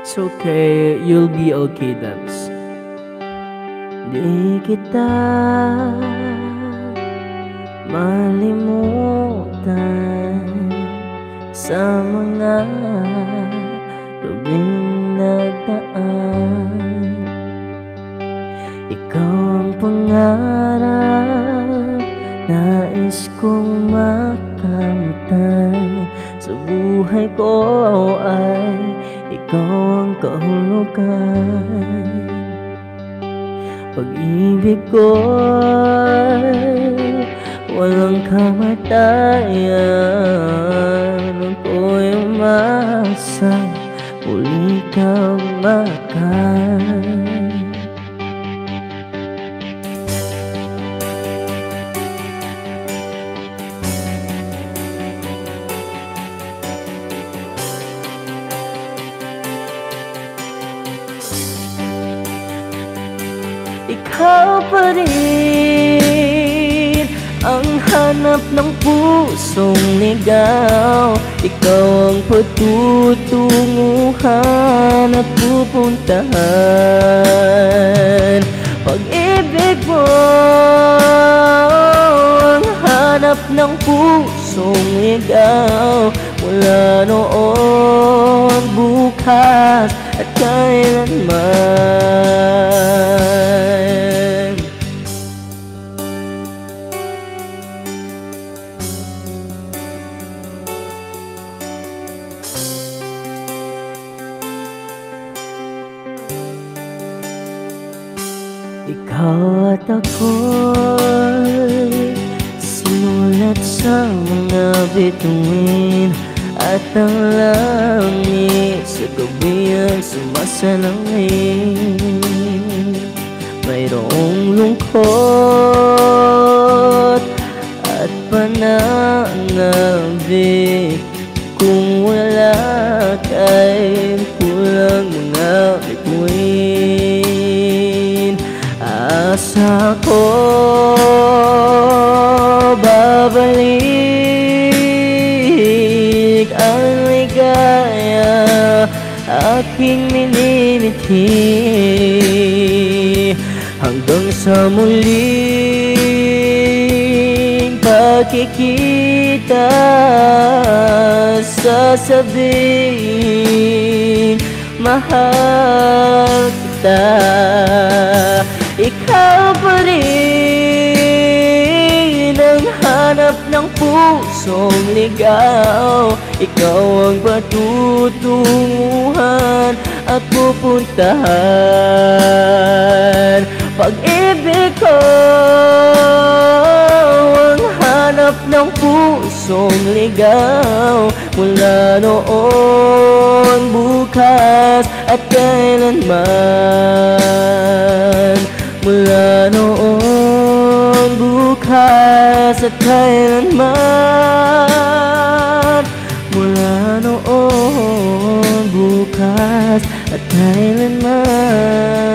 It's okay, you'll be okay, Dubs. Di kita malimutan sa mga gabing nagdaan. Ikaw ang pangarap, nais kong makamtan. Sa buhay ko ay ikaw ang kahulugan. Pag-ibig ko'y walang kamatayan. Ako'y umasa, muli kang makan. Ikaw pa rin ang hanap ng pusong ligaw. Ikaw ang patutunguhan at pupuntahan. Pag-ibig mo ang hanap ng pusong ligaw. Mula noon, bukas at kailanman. Ikaw at ako'y sinulat sa mga bituin, at ang langit sa gabi ang sumasalangin. Mayroong lungkot at pananabik. Kung wala ka'y kulang mga bituin. Asa ko babalik ang ligaya aking minimithi, hanggang sa muling pagkikita. Sasabihin mahal kita. Ikaw pa rin ang hanap ng pusong ligaw. Ikaw ang patutunguhan at pupuntahan. Pag-ibig ko ang hanap ng pusong ligaw. Mula noon, bukas at kailanman. Mula noon, bukas at kailanman. Mula noon, bukas at kailanman.